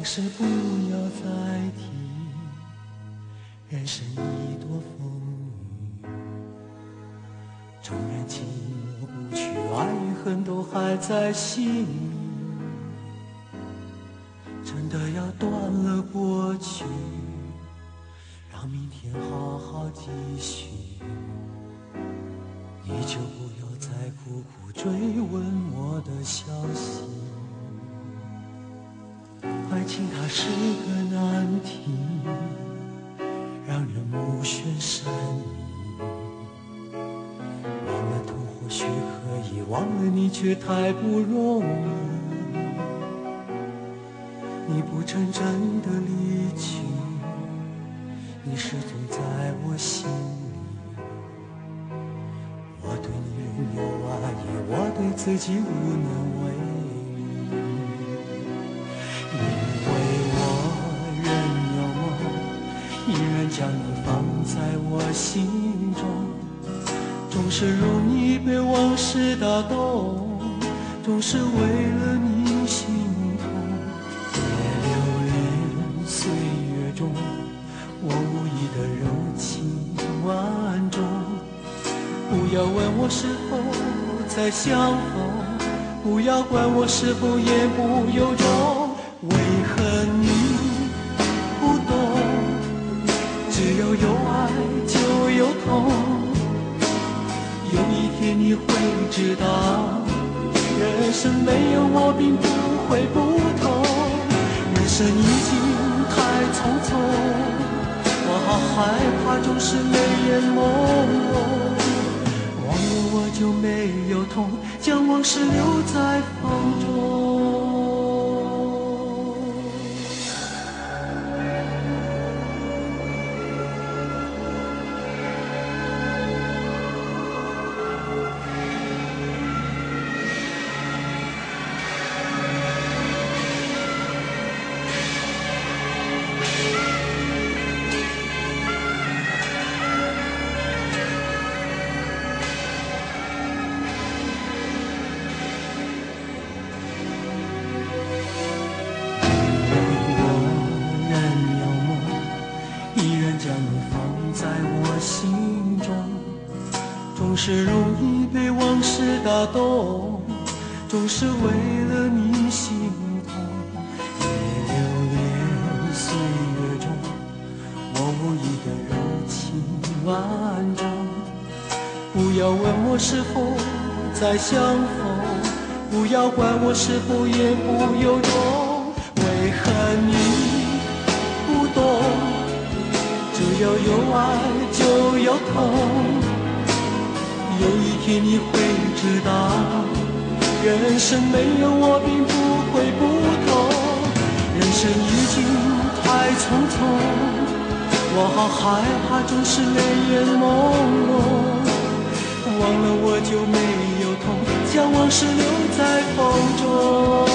往事不要再提，人生已多风雨，纵然寂寞不去，爱与恨都还在心里，真的要断了过去，让明天好好继续，你就不要再苦苦追问我的消息。爱情它是个难题，让人目眩神迷，忘了痛或许可以，忘了你却太不容易。你不曾真的离去，你始终在我心里。我对你仍有爱意，我对自己无能为力。因为我仍有梦，依然将你放在我心中，总是容易被往事打动，总是为了你心痛。别留恋岁月中我无意的柔情万种，不要问我是否再相逢，不要管我是否言不由衷。为何你不懂？只要有爱就有痛，有一天你会知道，人生没有我并不会不同。人生已经太匆匆，我好害怕总是泪眼朦胧，忘了我就没有痛，将往事留在风中。总是容易被往事打动，总是为了你心痛。别留恋岁月中我无意的柔情万种，不要问我是否再相逢，不要管我是否言不由衷。为何你不懂？只要有爱就有痛，有一天你会知道，人生没有我并不会不同。人生已经太匆匆，我好害怕总是泪眼朦胧，忘了我就没有痛，将往事留在风中。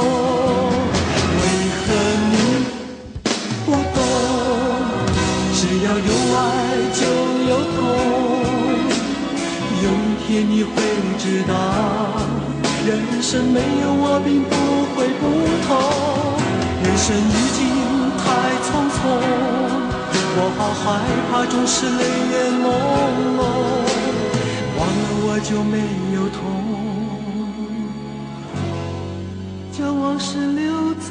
为何你不懂？只要有爱就有痛，有一天你会知道，人生没有我并不会不同。人生已经太匆匆，我好害怕总是泪眼朦胧，忘了我就没有痛，将往事留在